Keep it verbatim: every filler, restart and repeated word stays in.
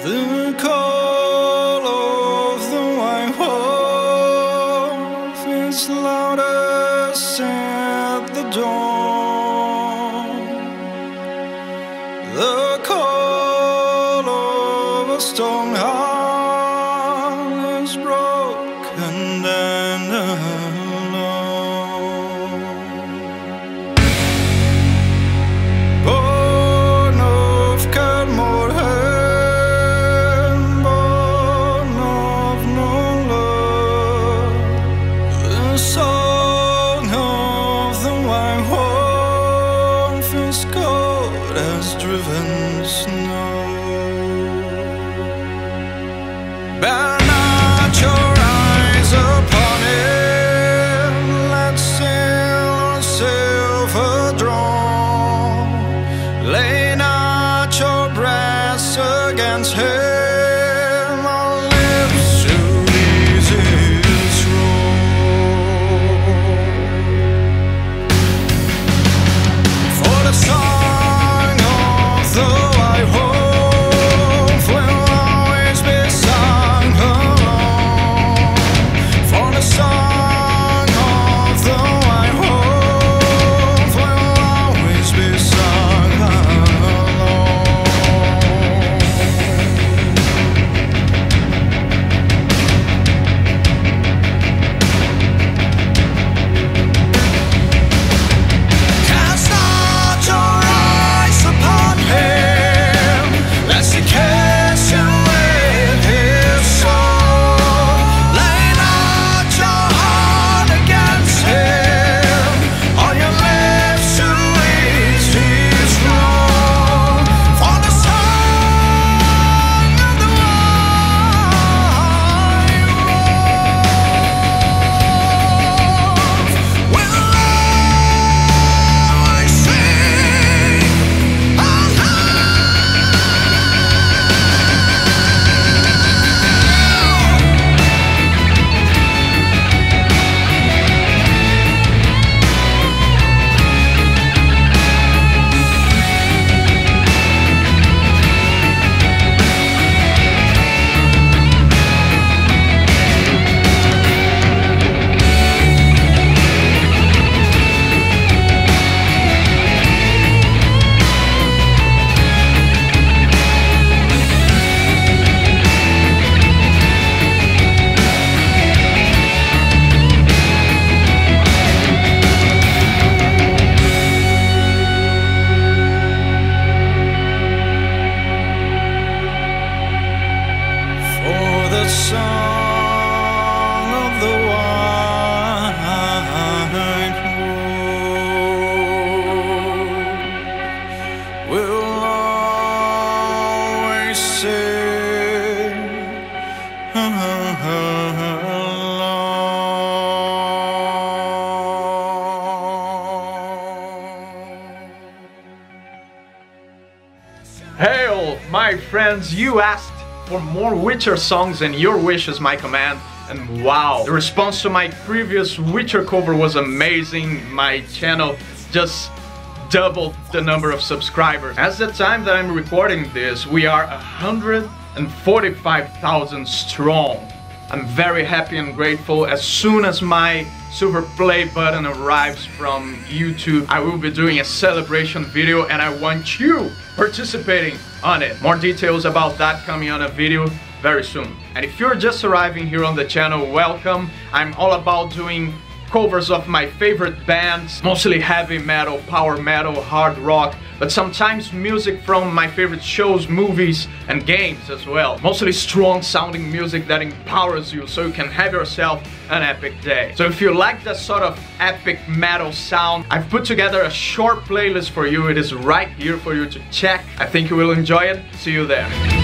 The call of the white wolf is loudest at the dawn. The call of a stone heart is broken and alone. Born of Cadmore, born of no love, the song of the white wolf is cold as driven snow. Burn out your eyes upon it, let's sail on silver drawn. Lay not your breast against him, our lips to ease his roll. For the song of the white wolf will always be sung alone. For the song of the white wolf will always be sung alone. Cast not your eyes upon him, lest he catch you with his soul. Lay not your heart against him, on your lips to ease his wrong. For the song of the white wolf will always sing. For the song of the white wolf will always sing alone. Hail, my friends, you asked for more Witcher songs and your wish is my command. And wow, the response to my previous Witcher cover was amazing. My channel just doubled the number of subscribers. At the time that I'm recording this, we are one hundred forty-five thousand strong. I'm very happy and grateful. As soon as my super play button arrives from YouTube, I will be doing a celebration video and I want you participating on it. More details about that coming on a video very soon. And if you're just arriving here on the channel, welcome. I'm all about doing covers of my favorite bands, mostly heavy metal, power metal, hard rock, but sometimes music from my favorite shows, movies, and games as well. Mostly strong sounding music that empowers you so you can have yourself an epic day. So if you like that sort of epic metal sound, I've put together a short playlist for you. It is right here for you to check. I think you will enjoy it. See you there.